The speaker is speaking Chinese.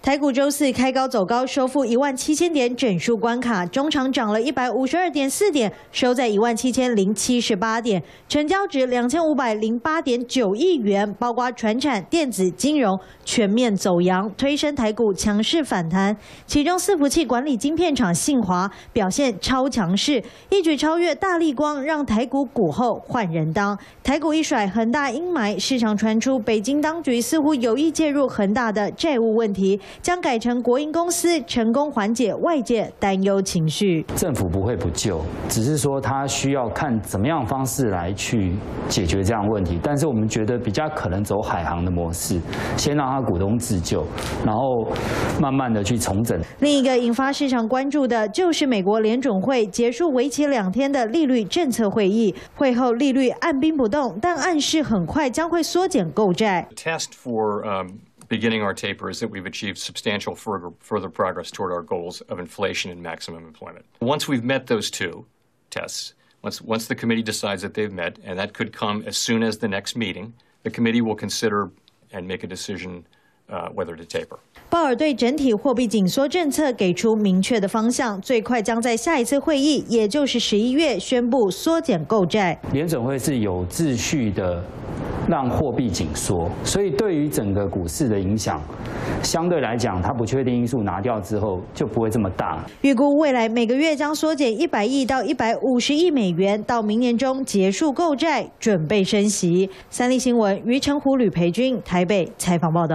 台股周四开高走高，收复17000点整数关卡，中场涨了152.4点，收在17078点，成交值2508.9亿元，包括传产、电子、金融全面走扬，推升台股强势反弹。其中伺服器管理晶片厂信骅表现超强势，一举超越大立光，让台股股后换人当。台股一甩恒大阴霾，市场传出北京当局似乎有意介入恒大的债务问题。 将改成国营公司，成功缓解外界担忧情绪。 政府不会不救，只是说他需要看怎么样方式来去解决这样的问题。但是我们觉得比较可能走海航的模式，先让他股东自救，然后慢慢的去重整。 另一个引发市场关注的就是美国联准会结束为期2天的利率政策会议，会后利率按兵不动，但暗示很快将会缩减购债。 Beginning our taper is that we've achieved substantial further progress toward our goals of inflation and maximum employment. Once we've met those two tests, once the committee decides that they've met, and that could come as soon as the next meeting, the committee will consider and make a decision whether to taper. 鲍尔对整体货币紧缩政策给出明确的方向，最快将在下一次会议，也就是11月宣布缩减购债。 联准会是有秩序的。 让货币紧缩，所以对于整个股市的影响，相对来讲，它不确定因素拿掉之后就不会这么大。 预估未来每个月将缩减100亿到150亿美元，到明年中结束购债，准备升息。三立新闻于承虎、吕培军台北采访报道。